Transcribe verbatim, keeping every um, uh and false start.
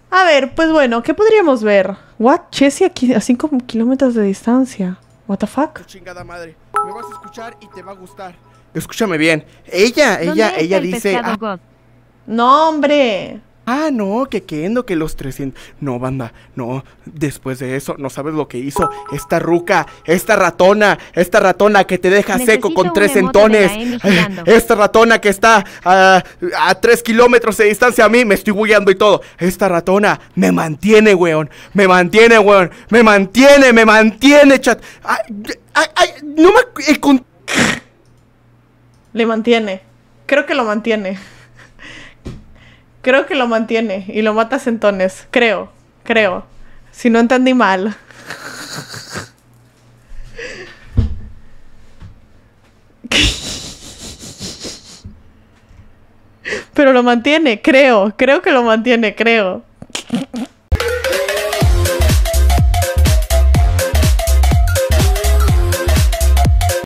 A ver, pues bueno, ¿qué podríamos ver? What? Chessy aquí a cinco kilómetros de distancia. What the fuck? Chingada madre. Me vas a escuchar y te va a gustar. Escúchame bien. Ella, ella, ella dice... Ah, no, hombre. Ah, no, que Kendo, que los trescientos... No, banda, no. Después de eso, no sabes lo que hizo esta ruca, esta ratona, esta ratona que te deja Necesito seco con tres un emote centones. de la Emi girando. Esta ratona que está a, a tres kilómetros de distancia a mí, me estoy bugueando y todo. Esta ratona me mantiene, weón. Me mantiene, weón. Me mantiene, me mantiene, chat. Ay, ay, ay, no me... eh, con... Le mantiene. Creo que lo mantiene. Creo que lo mantiene y lo mata a centones. Creo, creo. Si no entendí mal. Pero lo mantiene, creo. Creo que lo mantiene, creo.